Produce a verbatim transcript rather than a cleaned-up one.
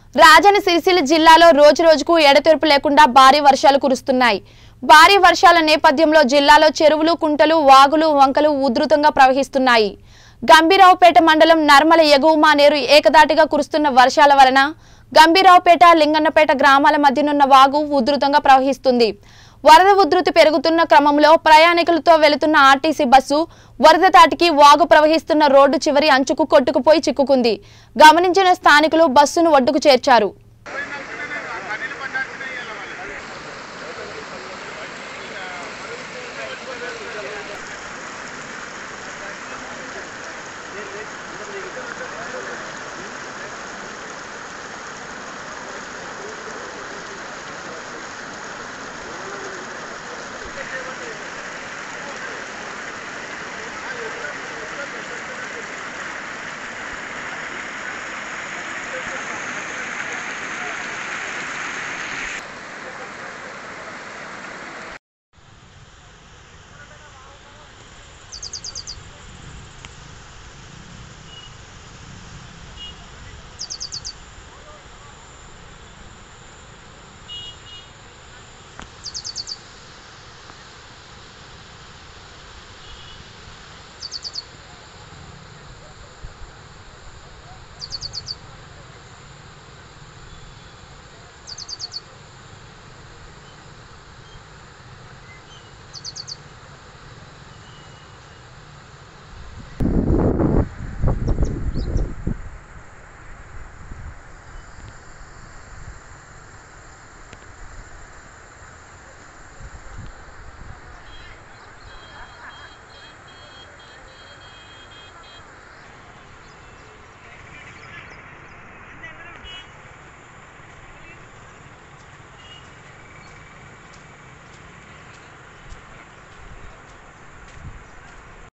రాజన్న సిరిసిల్ల జిల్లాలో రోజు రోజుకు ఎడతెరిపి లేకుండా భారీ వర్షాలు కురుస్తున్నాయి. భారీ వర్షాల నేపథ్యంలో జిల్లాలో చెరువులు, కుంటలు, వాగులు, వంకలు ఉధృతంగా ప్రవహిస్తున్నాయి. గంభీరావుపేట మండలం నర్మల ఎగువ మానేరు ఏకదాటిగా కురుస్తున్న వర్షాల వలన గంభీరావుపేట, లింగన్నపేట గ్రామాల మధ్యనున్న వాగు ఉధృతంగా ప్రవహిస్తుంది. వరద ఉధృతి పెరుగుతున్న క్రమంలో ప్రయాణికులతో వెళుతున్న ఆర్టీసీ బస్సు వరద తాటికి వాగు ప్రవహిస్తున్న రోడ్డు చివరి అంచుకు కొట్టుకుపోయి చిక్కుకుంది. గమనించిన స్థానికులు బస్సును ఒడ్డుకు చేర్చారు.